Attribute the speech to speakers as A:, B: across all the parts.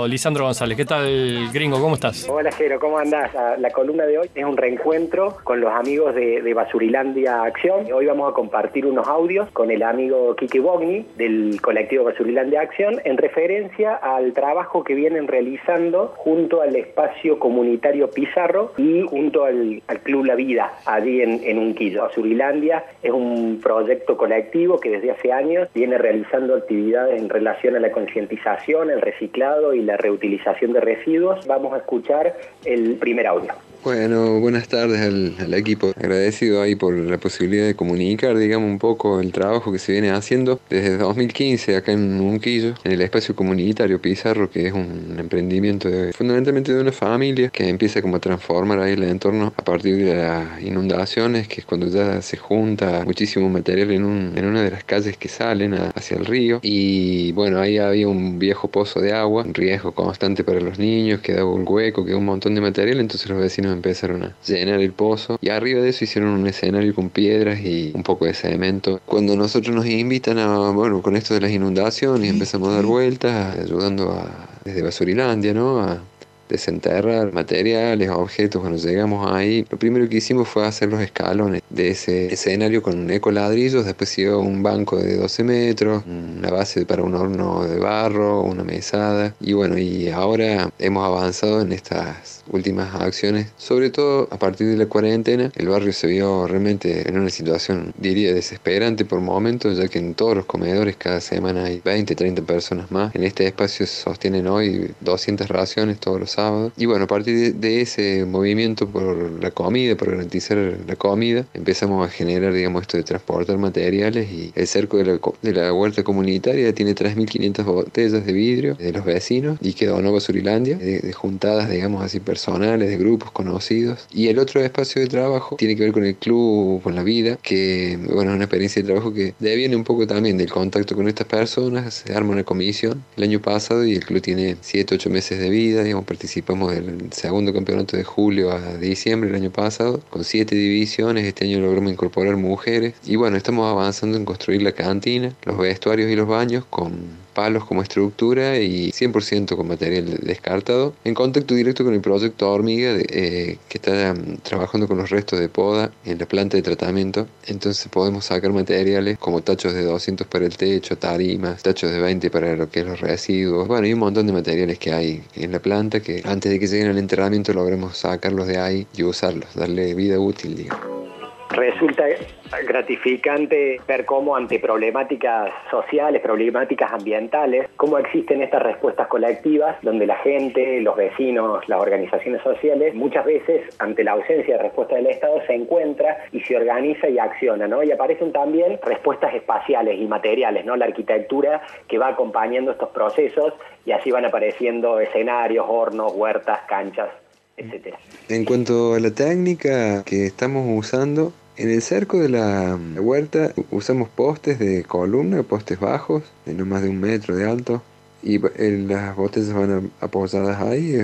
A: amigo Lisandro González. ¿Qué tal, gringo? ¿Cómo estás?
B: Hola, Jero, ¿cómo andás? La columna de hoy es un reencuentro con los amigos de Basurilandia Acción. Hoy vamos a compartir unos audios con el amigo Quique Bogni del colectivo Basurilandia Acción en referencia al trabajo que vienen realizando junto al espacio comunitario Pizarro y junto al Club La Vida, allí en Unquillo. Basurilandia es un proyecto colectivo que desde hace años viene realizando actividades en relación a la concientización, el reciclado y la reutilización de residuos. Vamos a escuchar el primer audio.
C: Bueno, buenas tardes al equipo. Agradecido ahí por la posibilidad de comunicar, digamos, un poco el trabajo que se viene haciendo desde 2015 acá en Unquillo, en el espacio comunitario Pizarro, que es un emprendimiento fundamentalmente de una familia que empieza como a transformar ahí el entorno a partir de las inundaciones, que es cuando ya se junta muchísimo material en una de las calles que salen hacia el río. Y bueno, ahí había un viejo pozo de agua, un riesgo constante para los niños, quedaba un hueco, quedó un montón de material, entonces los vecinos empezaron a llenar el pozo y arriba de eso hicieron un escenario con piedras y un poco de cemento. Cuando nosotros nos invitan con esto de las inundaciones, empezamos a dar vueltas, ayudando desde Basurilandia, ¿no? A desenterrar materiales, objetos. Cuando llegamos ahí, lo primero que hicimos fue hacer los escalones de ese escenario con ecoladrillos. Después siguió un banco de 12 metros, una base para un horno de barro, una mesada. Y bueno, y ahora hemos avanzado en estas últimas acciones, sobre todo a partir de la cuarentena. El barrio se vio realmente en una situación, diría, desesperante por momentos, ya que en todos los comedores cada semana hay 20, 30 personas más. En este espacio se sostienen hoy 200 raciones todos los sábados. Y bueno, a partir de ese movimiento por la comida, por garantizar la comida, empezamos a generar, digamos, esto de transportar materiales. Y el cerco de la huerta comunitaria tiene 3.500 botellas de vidrio de los vecinos y que donó Basurilandia, de juntadas, digamos así, personales, de grupos conocidos. Y el otro espacio de trabajo tiene que ver con el club, con La Vida, que bueno, es una experiencia de trabajo que deviene un poco también del contacto con estas personas. Se arma una comisión el año pasado y el club tiene 7, 8 meses de vida, digamos. Participamos del segundo campeonato de julio a diciembre del año pasado con 7 divisiones. Este año logramos incorporar mujeres y bueno, estamos avanzando en construir la cantina, los vestuarios y los baños con palos como estructura y 100% con material descartado, en contacto directo con el proyecto Hormiga, que está trabajando con los restos de poda en la planta de tratamiento. Entonces podemos sacar materiales como tachos de 200 para el techo, tarimas, tachos de 20 para lo que es los residuos. Bueno, y un montón de materiales que hay en la planta que antes de que lleguen al enterramiento logremos sacarlos de ahí y usarlos, darle vida útil, digamos.
B: Resulta gratificante ver cómo ante problemáticas sociales, problemáticas ambientales, cómo existen estas respuestas colectivas donde la gente, los vecinos, las organizaciones sociales, muchas veces ante la ausencia de respuesta del Estado se encuentra y se organiza y acciona, ¿no? Y aparecen también respuestas espaciales y materiales, ¿no? La arquitectura que va acompañando estos procesos y así van apareciendo escenarios, hornos, huertas, canchas, etcétera.
C: En cuanto a la técnica que estamos usando, en el cerco de la huerta usamos postes de columna, postes bajos, de no más de 1 metro de alto, y las botellas van apoyadas ahí,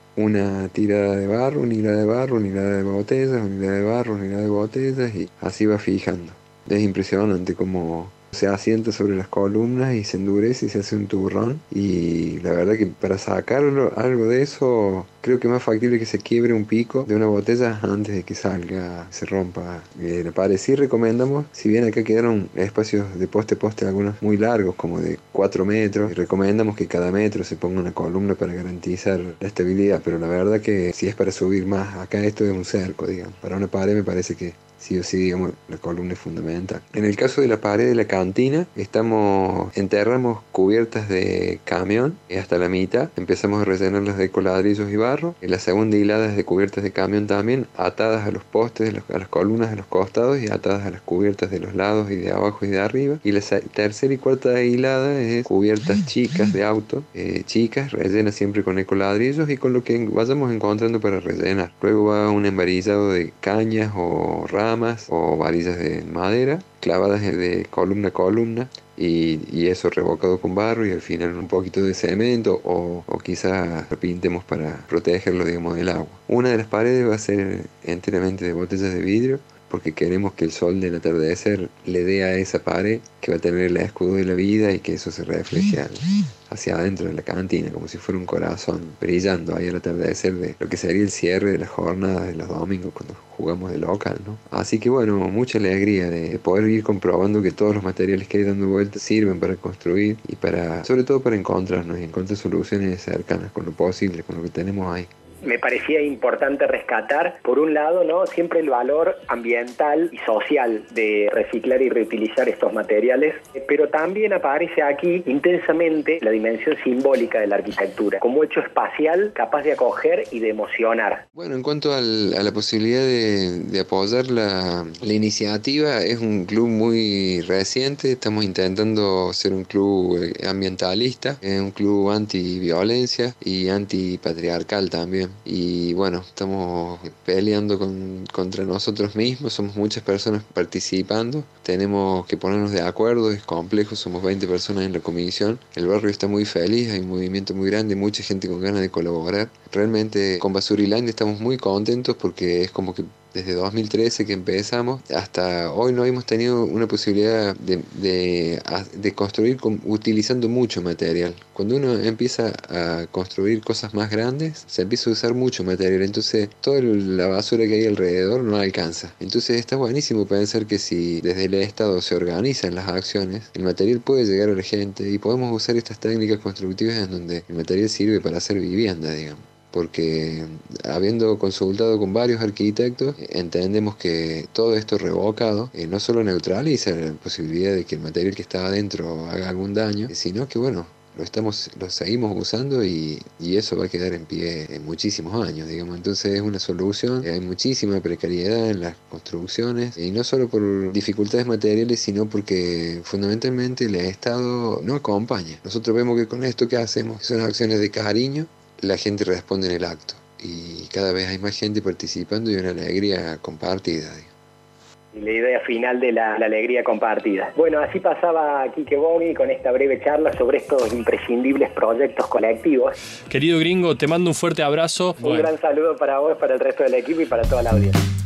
C: una tirada de barro, una hilada de barro, una hilada de botellas, una hilada de barro, una hilada de botellas, y así va fijando. Es impresionante cómo se asienta sobre las columnas y se endurece y se hace un turrón. Y la verdad que para sacarlo algo de eso, creo que es más factible que se quiebre un pico de una botella antes de que salga, se rompa la pared. Sí recomendamos, si bien acá quedaron espacios de poste a poste, algunos muy largos, como de 4 metros, recomendamos que cada metro se ponga una columna para garantizar la estabilidad. Pero la verdad que si es para subir más, acá esto es un cerco, digamos. Para una pared me parece que sí o sí, digamos, la columna es fundamental. En el caso de la pared de la cantina, enterramos cubiertas de camión hasta la mitad. Empezamos a rellenarlas de coladrillos y barro. En la segunda hilada es de cubiertas de camión también, atadas a los postes, a las columnas de los costados y atadas a las cubiertas de los lados y de abajo y de arriba. Y la tercera y cuarta hilada es cubiertas chicas de auto, chicas, rellenas siempre con ecoladrillos y con lo que vayamos encontrando para rellenar. Luego va un embarillado de cañas o ramas o varillas de madera clavadas de columna a columna y eso revocado con barro y al final un poquito de cemento o quizás lo pintemos para protegerlo, digamos, del agua. Una de las paredes va a ser enteramente de botellas de vidrio porque queremos que el sol del atardecer le dé a esa pared que va a tener el escudo de la vida y que eso se refleje hacia adentro de la cantina, como si fuera un corazón brillando ahí al atardecer de lo que sería el cierre de la jornada de los domingos cuando jugamos de local, ¿no? Así que bueno, mucha alegría de poder ir comprobando que todos los materiales que hay dando vueltas sirven para construir y sobre todo para encontrarnos y encontrar soluciones cercanas con lo posible, con lo que tenemos ahí.
B: Me parecía importante rescatar, por un lado, ¿no?, siempre el valor ambiental y social de reciclar y reutilizar estos materiales, pero también aparece aquí intensamente la dimensión simbólica de la arquitectura, como hecho espacial capaz de acoger y de emocionar.
C: Bueno, en cuanto a la posibilidad de apoyar la iniciativa, es un club muy reciente, estamos intentando ser un club ambientalista, un club anti-violencia y antipatriarcal también. Y bueno, estamos peleando contra nosotros mismos, somos muchas personas participando, tenemos que ponernos de acuerdo, es complejo, somos 20 personas en la comisión, el barrio está muy feliz, hay un movimiento muy grande, mucha gente con ganas de colaborar. Realmente con Basurilandia estamos muy contentos porque es como que desde 2013 que empezamos hasta hoy no hemos tenido una posibilidad de construir utilizando mucho material. Cuando uno empieza a construir cosas más grandes, se empieza a usar mucho material, entonces toda la basura que hay alrededor no alcanza. Entonces está buenísimo pensar que si desde el Estado se organizan las acciones, el material puede llegar a la gente y podemos usar estas técnicas constructivas en donde el material sirve para hacer vivienda, digamos. Porque habiendo consultado con varios arquitectos, entendemos que todo esto revocado no solo neutraliza la posibilidad de que el material que está adentro haga algún daño, sino que bueno, lo seguimos usando y eso va a quedar en pie en muchísimos años, digamos. Entonces es una solución, hay muchísima precariedad en las construcciones, y no solo por dificultades materiales, sino porque fundamentalmente el Estado no acompaña. Nosotros vemos que con esto que hacemos son acciones de cariño, la gente responde en el acto y cada vez hay más gente participando y una alegría compartida.
B: Y la idea final de la alegría compartida. Bueno, así pasaba Quique Bogni con esta breve charla sobre estos imprescindibles proyectos colectivos.
A: Querido Gringo, te mando un fuerte abrazo.
B: Un gran saludo para vos, para el resto del equipo y para toda la audiencia.